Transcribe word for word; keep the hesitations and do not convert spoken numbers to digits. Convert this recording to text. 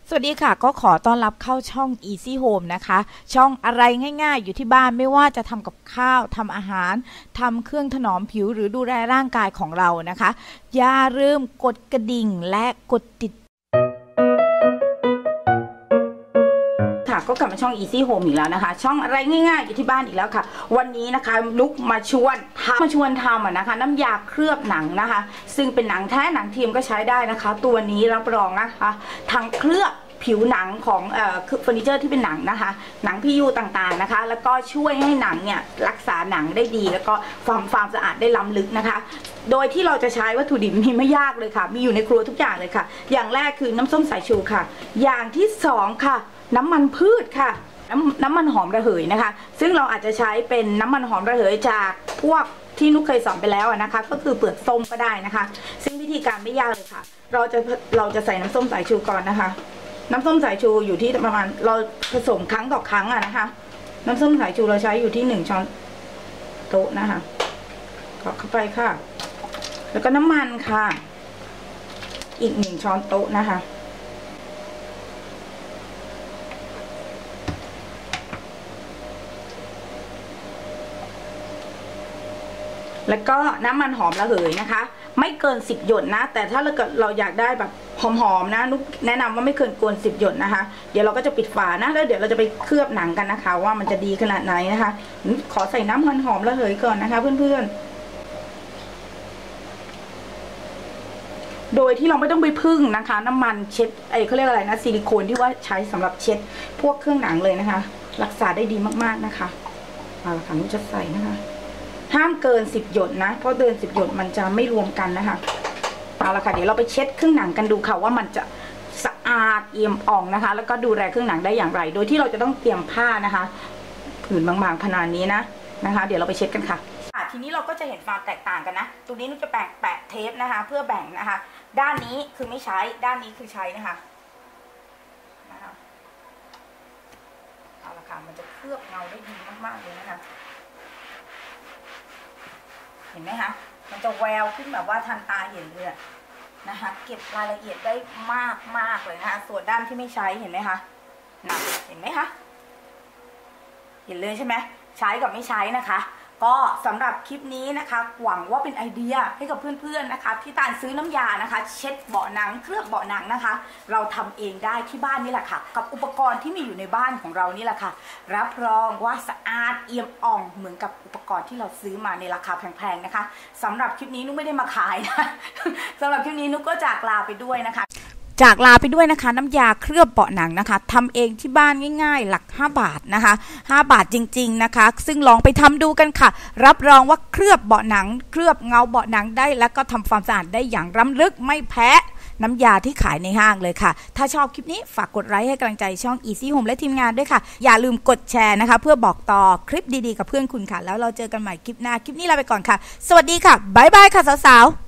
สวัสดีค่ะก็ขอต้อนรับเข้าช่อง Easy Home นะคะช่องอะไรง่ายๆอยู่ที่บ้านไม่ว่าจะทำกับข้าวทำอาหารทำเครื่องถนอมผิวหรือดูแลร่างกายของเรานะคะอย่าลืมกดกระดิ่งและกดติดค่ะก็กลับมาช่อง Easy Home อีกแล้วนะคะช่องอะไรง่ายๆอยู่ที่บ้านอีกแล้วค่ะวันนี้นะคะลุกมาชวนมาชวนทำนะคะน้ำยาเคลือบหนังนะคะซึ่งเป็นหนังแท้หนังเทียมก็ใช้ได้นะคะตัวนี้รับรองนะคะทั้งเคลือบผิวหนังของเอ่อเฟอร์นิเจอร์ที่เป็นหนังนะคะหนังพียูต่างๆนะคะแล้วก็ช่วยให้หนังเนี่ยรักษาหนังได้ดีแล้วก็ความความสะอาดได้ล้ำลึกนะคะโดยที่เราจะใช้วัตถุดิบมีไม่ยากเลยค่ะมีอยู่ในครัวทุกอย่างเลยค่ะอย่างแรกคือน้ำส้มสายชูค่ะอย่างที่สองค่ะน้ำมันพืชค่ะน้ำน้ำมันหอมระเหยนะคะซึ่งเราอาจจะใช้เป็นน้ำมันหอมระเหยจากพวกที่นุ๊กเคยสอนไปแล้วนะคะก็คือเปลือกส้มก็ได้นะคะซึ่งวิธีการไม่ยากเลยค่ะเราจะเราจะใส่น้ำส้มสายชูก่อนนะคะน้ำส้มสายชูอยู่ที่ประมาณเราผสมครั้งต่อครั้งอะนะคะน้ำส้มสายชูเราใช้อยู่ที่หนึ่งช้อนโต๊ะนะคะกรอกเข้าไปค่ะแล้วก็น้ำมันค่ะอีกหนึ่งช้อนโต๊ะนะคะแล้วก็น้ำมันหอมระเหยนะคะไม่เกินสิบหยดนะแต่ถ้าเราเกิดเราอยากได้แบบหอมๆนะนุ๊กแนะนำว่าไม่เกินเกินสิบหยดนะคะเดี๋ยวเราก็จะปิดฝานะแล้วเดี๋ยวเราจะไปเคลือบหนังกันนะคะว่ามันจะดีขนาดไหนนะคะขอใส่น้ำมันหอมระเหยก่อนนะคะเพื่อนๆโดยที่เราไม่ต้องไปพึ่งนะคะน้ำมันเช็ดไอ้เขาเรียกอะไรนะซิลิโคนที่ว่าใช้สำหรับเช็ดพวกเครื่องหนังเลยนะคะรักษาได้ดีมากๆนะคะเอาละค่ะนุ๊กจะใส่นะคะห้ามเกินสิบหยดนะเพราะเกินสิบหยดมันจะไม่รวมกันนะคะเอาละค่ะเดี๋ยวเราไปเช็ดเครื่องหนังกันดูค่ะว่ามันจะสะอาดเอี่ยมอ่องนะคะแล้วก็ดูแลเครื่องหนังได้อย่างไรโดยที่เราจะต้องเตรียมผ้านะคะผืนบางๆขนาดนี้นะนะคะเดี๋ยวเราไปเช็ดกันค่ะทีนี้เราก็จะเห็นความแตกต่างกันนะตรงนี้นุ๊กจะแปะแปะเทปนะคะเพื่อแบ่งนะคะด้านนี้คือไม่ใช้ด้านนี้คือใช้นะคะนะคะเอาละค่ะมันจะเคลือบเงาได้ดีมากๆเลยนะคะเห็นไหมคะมันจะแววขึ้นแบบว่าทันตาเห็นเลยนะคะเก็บรายละเอียดได้มากมากเลยนะคะส่วนด้านที่ไม่ใช้เห็นไหมคะนะเห็นไหมคะเห็นเลยใช่ไหมใช้กับไม่ใช้นะคะก็สำหรับคลิปนี้นะคะหวังว่าเป็นไอเดียให้กับเพื่อนๆนะคะที่การซื้อน้ำยานะคะเช็ดเบาะหนังเคลือบเบาะหนังนะคะเราทำเองได้ที่บ้านนี่แหละค่ะกับอุปกรณ์ที่มีอยู่ในบ้านของเรานี่แหละค่ะรับรองว่าสะอาดเอี่ยมอ่องเหมือนกับอุปกรณ์ที่เราซื้อมาในราคาแพงๆนะคะสำหรับคลิปนี้นุ๊กไม่ได้มาขายนะสำหรับคลิปนี้นุ๊กก็จากลาไปด้วยนะคะจากลาไปด้วยนะคะน้ำยาเคลือบเบาะหนังนะคะทำเองที่บ้านง่ายๆหลักห้าบาทนะคะห้าบาทจริงๆนะคะซึ่งลองไปทำดูกันค่ะรับรองว่าเคลือบเบาะหนังเคลือบเงาเบาะหนังได้แล้วก็ทำความสะอาดได้อย่างล้ำลึกไม่แพ้น้ำยาที่ขายในห้างเลยค่ะถ้าชอบคลิปนี้ฝากกดไลค์ให้กำลังใจช่อง Easy Home และทีมงานด้วยค่ะอย่าลืมกดแชร์นะคะเพื่อบอกต่อคลิปดีๆกับเพื่อนคุณค่ะแล้วเราเจอกันใหม่คลิปหน้าคลิปนี้ลาไปก่อนค่ะสวัสดีค่ะบ๊ายบายค่ะสาวๆ